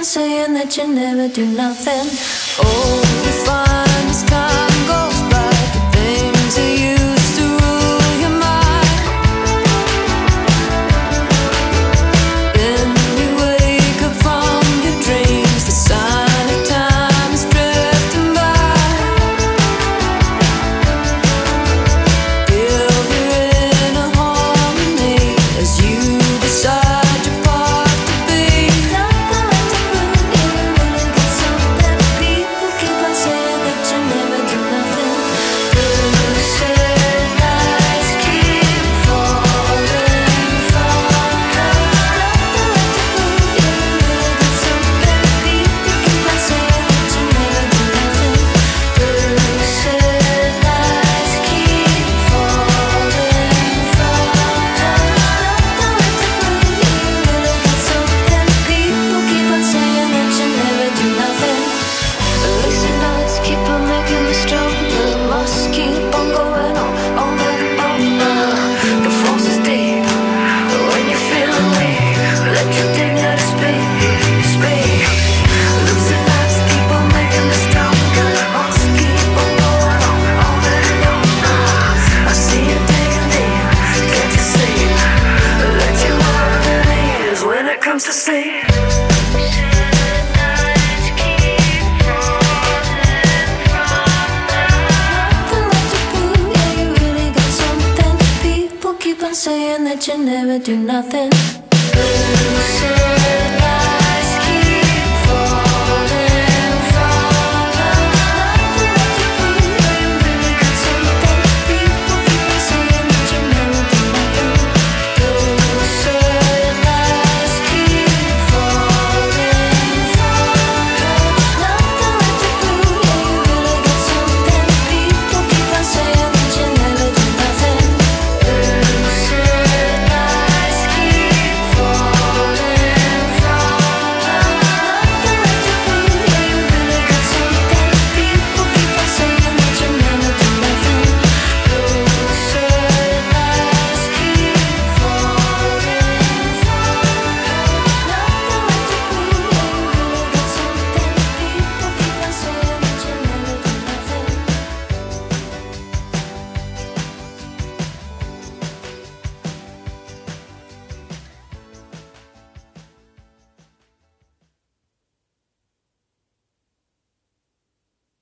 on saying that you never do nothing. Oh, you find as time goes by, the things that used to rule your mind. Then you wake up from your dreams, the sign of time is drifting by. Feel you're in a harmony as you decide your part to be. Nothing left to prove, you really got something. People keep on saying that you never do nothing. Blue shade lights keep falling from nothing left to prove, you really got something. People keep on saying that you never do nothing. Blue shade lights keep falling from nothing left to prove, you really got something. People keep on saying that you never do nothing. Listen, lights keep on making me stronger. Must keep on going on and on. The force is deep when you feel weak. Let your dignity speak. Losing lights keep on making me stronger. Must keep on going on and on. I see you digging deep, can't you see? Let your heart and ears when it comes to see. Nothing left to prove, yeah, you really got something. People keep on saying that you never do nothing.